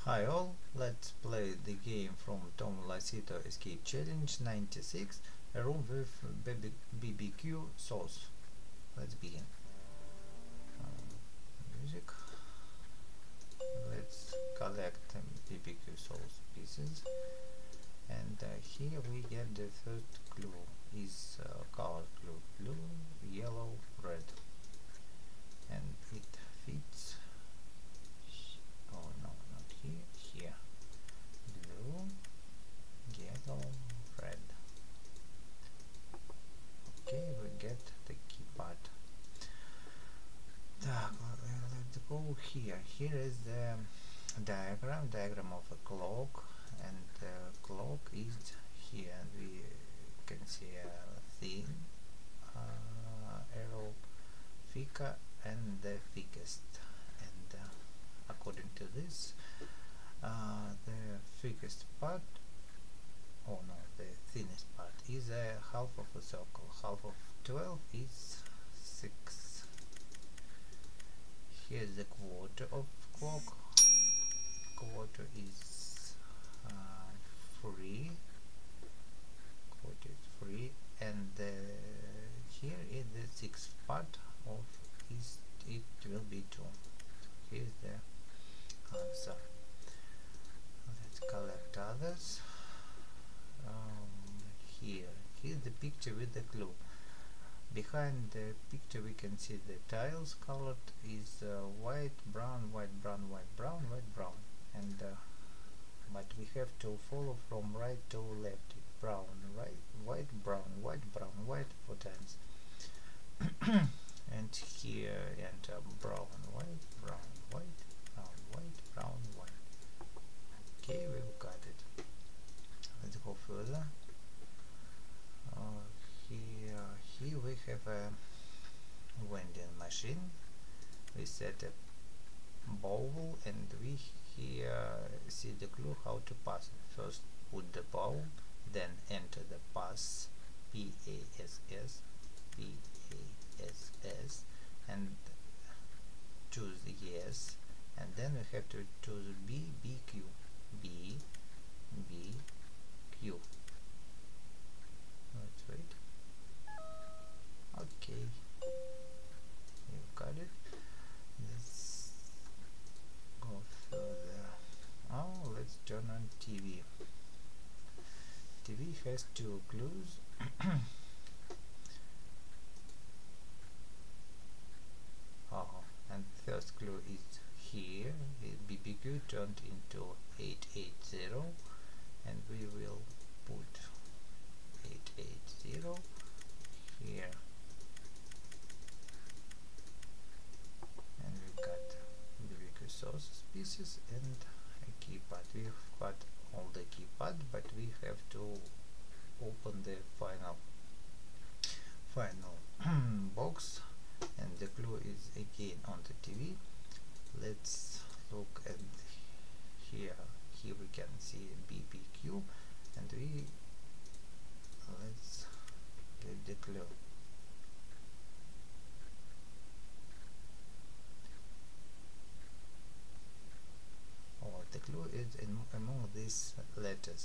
Hi all, let's play the game from Tom Lacito Escape Challenge 96, a room with BBQ sauce. Let's begin. Music. Let's collect BBQ sauce pieces. And here we get the first clue. Is color clue blue, yellow, red. And it fits. Oh no, not here, here. Blue, yellow, red. Okay, we get the keypad. Let's go here. Here is the diagram of a clock, and the clock is here. We can see a thin arrow, thicker, and the thickest. And according to this, the thickest part, oh no, the thinnest part is a half of a circle. Half of 12 is 6. Here's the quarter of clock. Quarter is 3. Quarter is 3, and here is the sixth part of is it will be 2. Here's the answer. Let's collect others. Here's the picture with the clue. Behind the picture we can see the tiles colored is white, brown, white, brown, white, brown, white, brown, and but we have to follow from right to left. Brown, right, white, brown, white, brown, white 4 times. And here enter brown, white, brown, white, brown, white, brown, white. Okay, we've got it. Let's go further. Here we have a vending machine. We set a bowl, and we here see the clue how to pass it. First put the bowl, then enter the pass, PASS, PASS, and choose yes, and then we have to choose BBQ, BBQ. Let's wait. Okay, you've got it. Let's go further. Oh, let's turn on TV. TV has 2 clues. And first clue is here. BBQ turned into 880, and we will put 880 here. And we've got BBQ sauce pieces and a keypad. We've got all the keypad, but we have to open the final box, and the clue is again on the TV. Let's look at here. Here we can see BBQ, and let's get the clue. The clue is among these letters.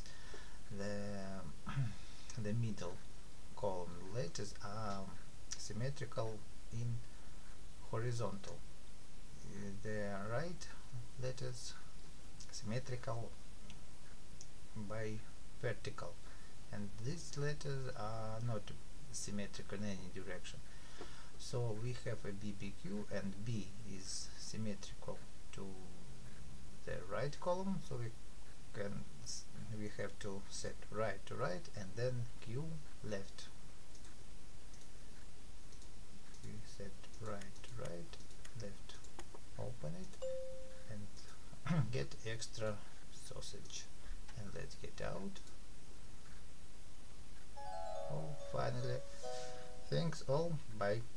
The middle column letters are symmetrical in horizontal. The right letters symmetrical by vertical, and these letters are not symmetrical in any direction. So we have a BBQ, and B is symmetrical to the right column, so we have to set right to right, and then Q left. We set right to right, left. Open it and get extra sausage, and let's get out. Oh, finally. Thanks all. Bye.